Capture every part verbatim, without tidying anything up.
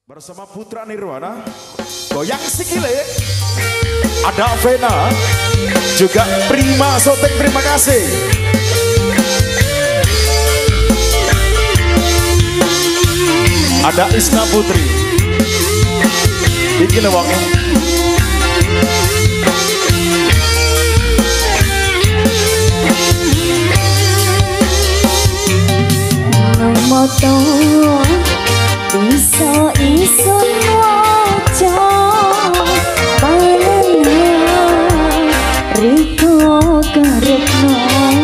Bersama Putra Nirwana, goyang sikile, ada Vena, juga Prima Sotek, terima kasih. Ada Isna Putri, bikin uangnya. Moto iso iso waca panena riko karepno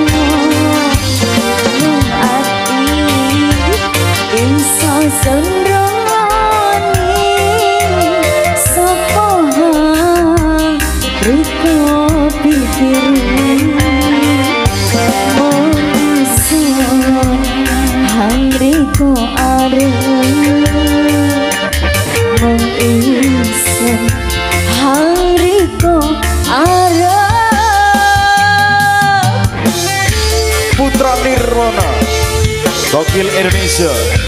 ati iso senroni sapa riko pikirin Riko areng mengisen Hang Riko areng Putra Nirwana Gokil Indonesia.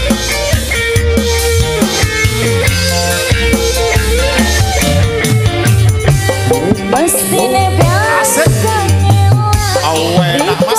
Mestine biasa awenak mas.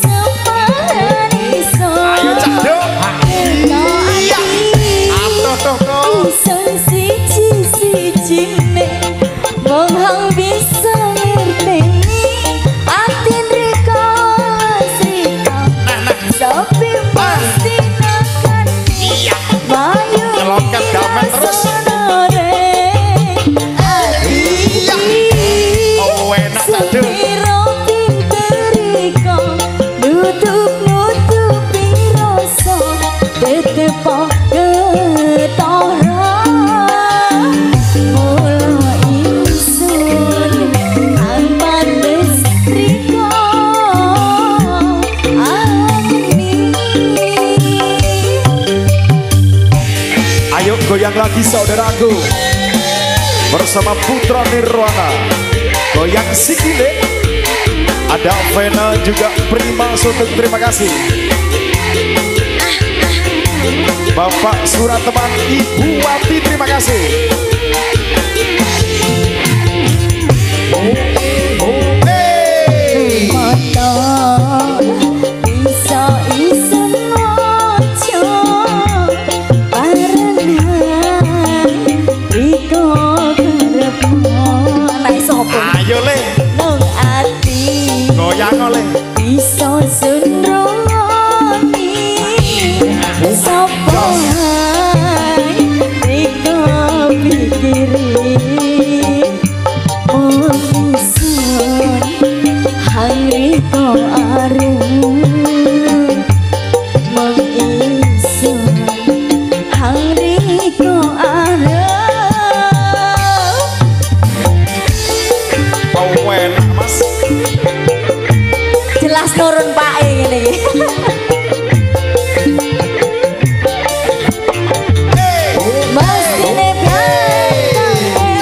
Menghang bisa ngerteni atin Riko Srika Sopi pasti nakani Bayu Damen terus Sepiro pinter Riko Nutup-nutupi rasa Tetepo ketara Goyang lagi saudaraku bersama Putra Nirwana, goyang sikile, ada Vena juga Prima Sotek, terima kasih. Bapak Surateman, Ibu Wati, terima kasih. Oh, oh, hey. Ayo le, nang ati goyang oleh bisa senroni sapa Riko pikirin mengison Hang Riko areng mengison Hang Riko areng jelas turun Pak ini. Mestine biasa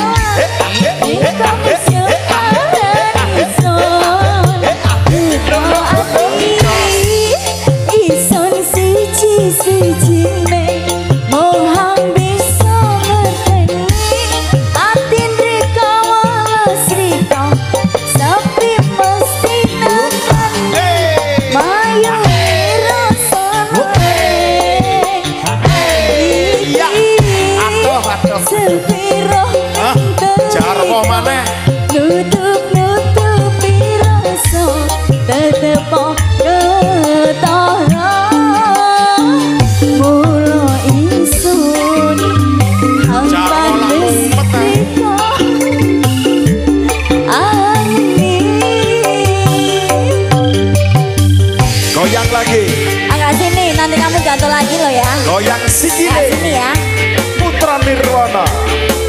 ison siji-sijine mohang bisa ngerteni atin Riko Srika Sopi mesti nakani Mayu sepiro jarwo maneh nutup-nutupi rasa tetepo ketara mula isun hampan Riko goyang lagi. Agak sini, nanti kamu jatuh lagi loh ya. Goyang sikile. Agak sini ya. Putra Nirwana.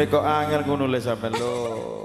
kok angel ngono le sampe lho.